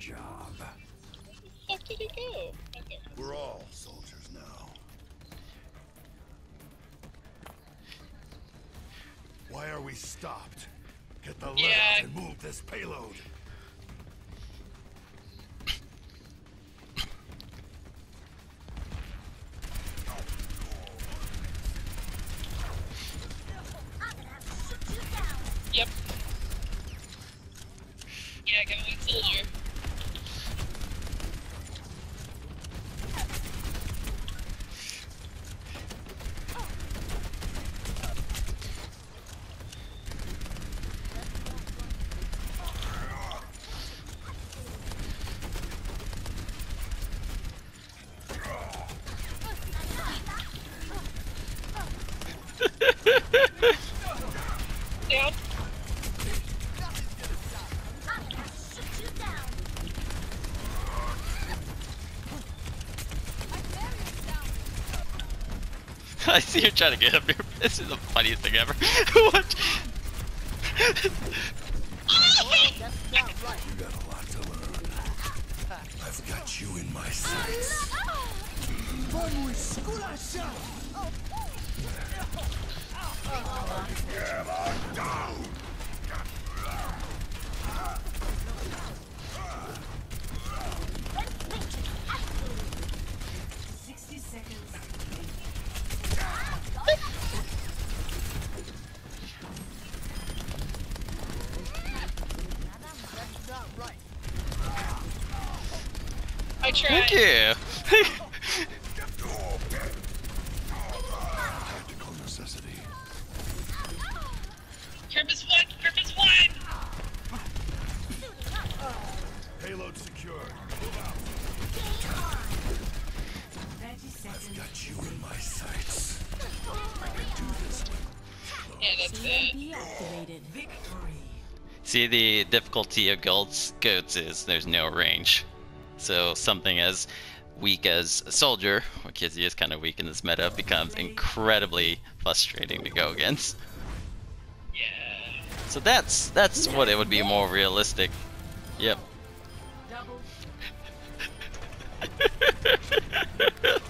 job. Where the fuck did he go? Okay. We're all soldiers now. Why are we stopped? Get the lever out and move this payload. Yep. Yeah, go with soldier. Down. I see you trying to get up here. This is the funniest thing ever. What? You got a lot to learn. I've got you in my sights. Down. 60 seconds. I tried. Thank you. Tactical necessity. Purpose one. Purpose one. Payload secured. Move out. 30 seconds. I've got you in my sights. I can do this. Yeah, that's it. Deactivated. Victory. See, the difficulty of goats is there's no range. So something as weak as a soldier, which is just kind of weak in this meta, becomes incredibly frustrating to go against. Yeah. So that's what it would be more realistic. Yep. Double.